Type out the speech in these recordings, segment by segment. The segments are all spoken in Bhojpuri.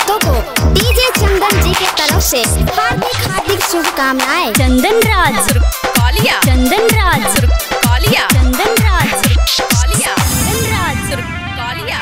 भक्तों को डीजे चंदन जी की तरफ से हार्दिक हार्दिक शुभकामनाएं। चंदन राज कालिया, चंदन राज कालिया, चंदन राज कालिया, चंदन राज कालिया।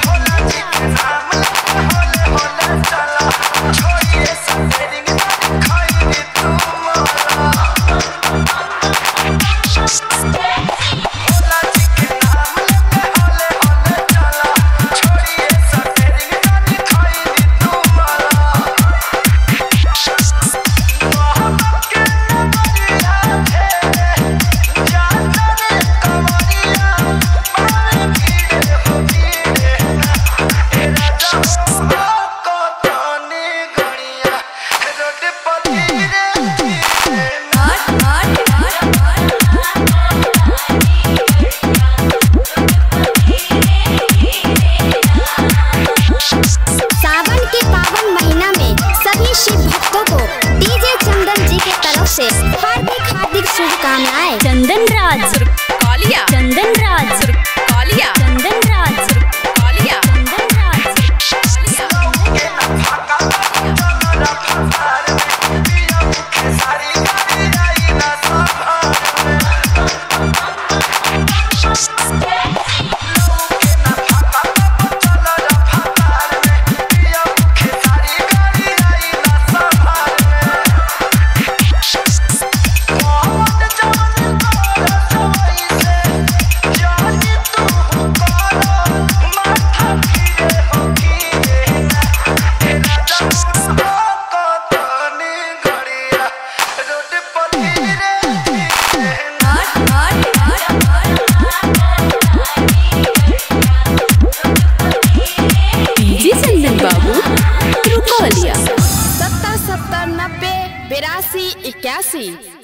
से हार्दिक हार्दिक शुभकामनाएं। चंदन राज कालिया, चंदन राज कालिया, चंदन राज कालिया, चंदन राज बाबू 70 70 90 82 81।